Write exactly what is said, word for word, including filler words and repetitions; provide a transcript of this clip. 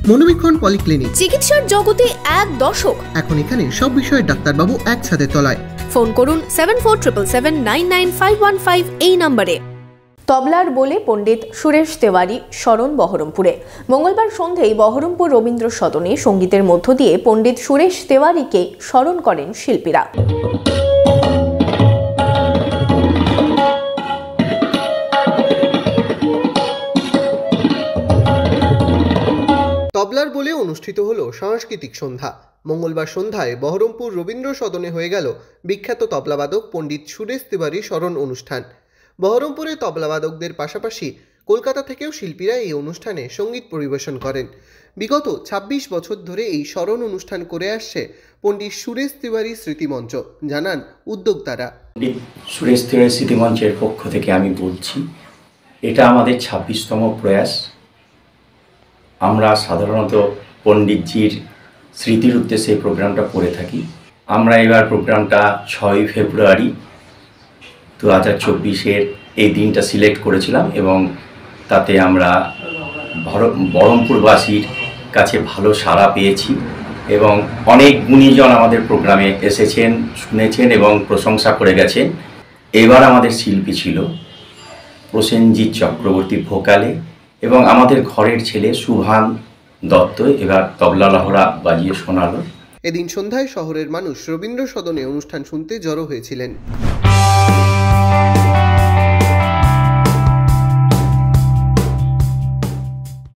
মনোবীক্ষণ polyclinic, চিকিৎসার জগতে এক দশক। এখন এখানে সব বিষয়ে ডাক্তারবাবু এক ছাদের তলায়। ফোন করুন seven four triple seven nine nine five one five এই নম্বরে। তবলার বলে পণ্ডিত সুরেশ তেওয়ারি স্মরণ বহরমপুরে। মঙ্গলবার সন্ধ্যায় বহরমপুর রবীন্দ্র সদনে সঙ্গীতের মধ্য দিয়ে পণ্ডিত সুরেশ তেওয়ারিকে স্মরণ করেন শিল্পীরা। তবলার বলে অনুষ্ঠিত হলো সাংস্কৃতিক সন্ধ্যা। মঙ্গলবার সন্ধ্যায় বহরমপুর রবীন্দ্র সদনে হয়ে গেল বিখ্যাত তবলাবাদক পণ্ডিত সুরেশ তেওয়ারি স্মরণ অনুষ্ঠান। বহরমপুরে তবলাবাদকদের পাশাপাশি কলকাতা থেকেও শিল্পীরা এই অনুষ্ঠানে সঙ্গীত পরিবেশন করেন। বিগত ছাব্বিশ বছর ধরে এই স্মরণ অনুষ্ঠান করে আসছে পণ্ডিত সুরেশ তেওয়ারি স্মৃতিমঞ্চ, জানান উদ্যোক্তারা। পণ্ডিত সুরেশ তেওয়ারি স্মৃতিমঞ্চের পক্ষ থেকে আমি বলছি, এটা আমাদের ছাব্বিশতম প্রয়াস। আমরা সাধারণত পণ্ডিতজির স্মৃতির উদ্দেশ্যে এই প্রোগ্রামটা করে থাকি। আমরা এবার প্রোগ্রামটা ছয় ফেব্রুয়ারি দু হাজার চব্বিশের এই দিনটা সিলেক্ট করেছিলাম এবং তাতে আমরা বহরমপুরবাসীর কাছে ভালো সাড়া পেয়েছি এবং অনেক গুণীজন আমাদের প্রোগ্রামে এসেছেন, শুনেছেন এবং প্রশংসা করে গেছেন। এবার আমাদের শিল্পী ছিল প্রসেনজিৎ চক্রবর্তী ভোকালে এবং আমাদের ঘরের ছেলে শুভান দত্ত এবার তবলা লহরা বাজিয়ে শোনালো। এদিন সন্ধ্যায় শহরের মানুষ রবীন্দ্র সদনে অনুষ্ঠান শুনতে জড়ো হয়েছিলেন।